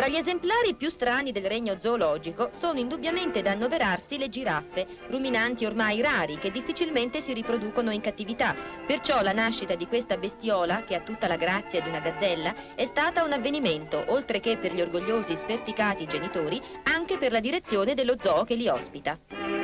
Tra gli esemplari più strani del regno zoologico sono indubbiamente da annoverarsi le giraffe, ruminanti ormai rari che difficilmente si riproducono in cattività. Perciò la nascita di questa bestiola, che ha tutta la grazia di una gazzella, è stata un avvenimento, oltre che per gli orgogliosi sperticati genitori, anche per la direzione dello zoo che li ospita.